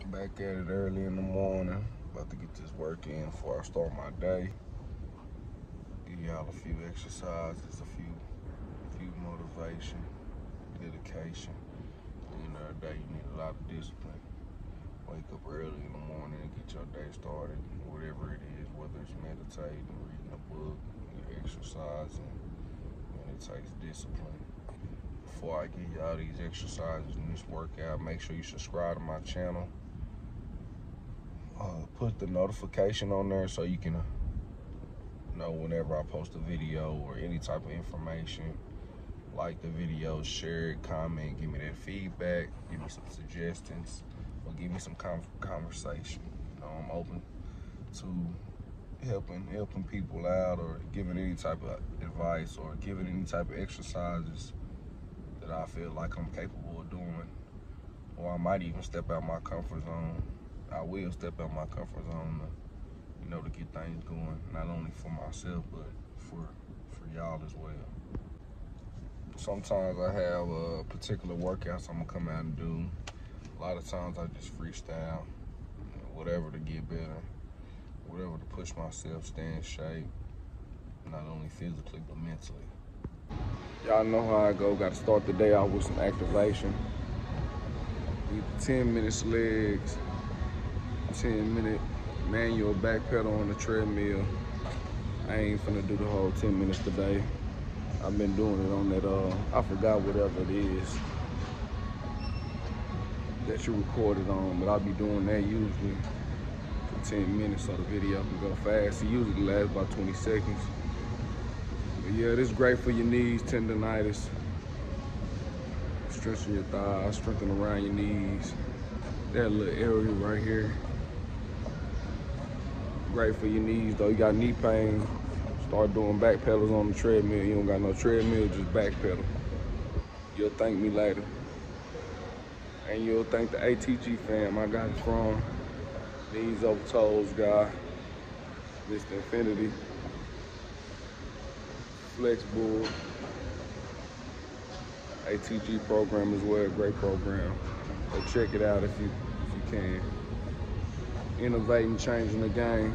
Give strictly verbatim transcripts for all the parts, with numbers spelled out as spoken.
Back at it early in the morning. About to get this work in before I start my day. Give y'all a few exercises, a few, few motivation, dedication. At the end of the day, you need a lot of discipline. Wake up early in the morning and get your day started, whatever it is, whether it's meditating, reading a book, exercising, and it takes discipline. Before I give y'all these exercises and this workout, make sure you subscribe to my channel. Uh, put the notification on there so you can uh, know whenever I post a video or any type of information. Like the video, share it, comment, give me that feedback, give me some suggestions, or give me some con conversation. You know, I'm open to helping helping people out, or giving any type of advice, or giving any type of exercises that I feel like I'm capable of doing, or I might even step out my comfort zone. I will step out my comfort zone to, you know, to get things going, not only for myself, but for for y'all as well. Sometimes I have uh, particular workouts I'm gonna come out and do. A lot of times I just freestyle, you know, whatever to get better, whatever to push myself, stay in shape, not only physically, but mentally. Y'all know how I go, gotta start the day out with some activation. Either ten minutes legs, ten minute manual back pedal on the treadmill. I ain't finna do the whole ten minutes today. I've been doing it on that, uh, I forgot whatever it is that you recorded on, but I'll be doing that usually for ten minutes so the video can go fast. It usually lasts about twenty seconds. But yeah, this is great for your knees, tendonitis, strengthen your thighs, strengthen around your knees. That little area right here. Great for your knees though. You got knee pain, start doing back pedals on the treadmill. You don't got no treadmill, just back pedal. You'll thank me later. And you'll thank the A T G fam I got it from. Knees over toes guy, Mister Infinity, Flex Bull, A T G program as well, great program. So check it out if you if you can. Innovating, changing the game.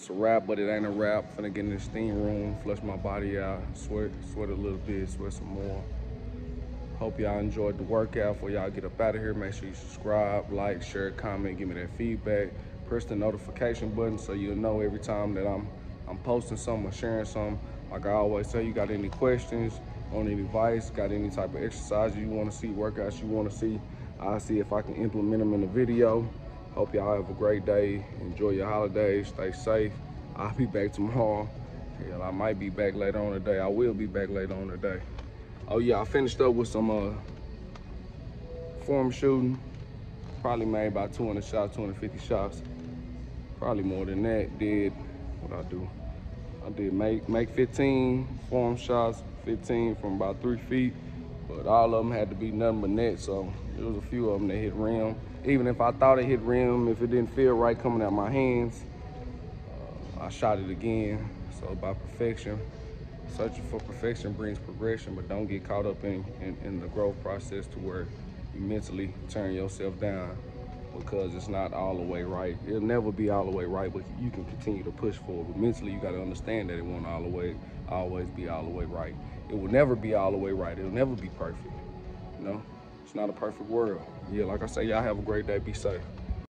it's a wrap, but it ain't a wrap. Finna get in the steam room, flush my body out, sweat, sweat a little bit, sweat some more. Hope y'all enjoyed the workout. Before y'all get up out of here, make sure you subscribe, like, share, comment, give me that feedback. Press the notification button so you'll know every time that I'm I'm posting something or sharing something. Like I always say, you got any questions, on any advice, got any type of exercise you want to see, workouts you want to see, I'll see if I can implement them in the video. Hope y'all have a great day. Enjoy your holidays. Stay safe. I'll be back tomorrow. Hell, I might be back later on today. I will be back later on today. Oh yeah, I finished up with some uh, form shooting. Probably made about two hundred shots, two hundred fifty shots. Probably more than that. Did what I do. I did make make fifteen form shots, fifteen from about three feet, but all of them had to be nothing but net, so there was a few of them that hit rim. Even if I thought it hit rim, if it didn't feel right coming out my hands, uh, I shot it again. So about perfection, searching for perfection brings progression, but don't get caught up in, in, in the growth process to where you mentally turn yourself down because it's not all the way right. It'll never be all the way right, but you can continue to push forward. But mentally, you got to understand that it won't all the way, always be all the way right. It will never be all the way right. It'll never be perfect. You know, it's not a perfect world. Yeah, like I say, y'all have a great day. Be safe.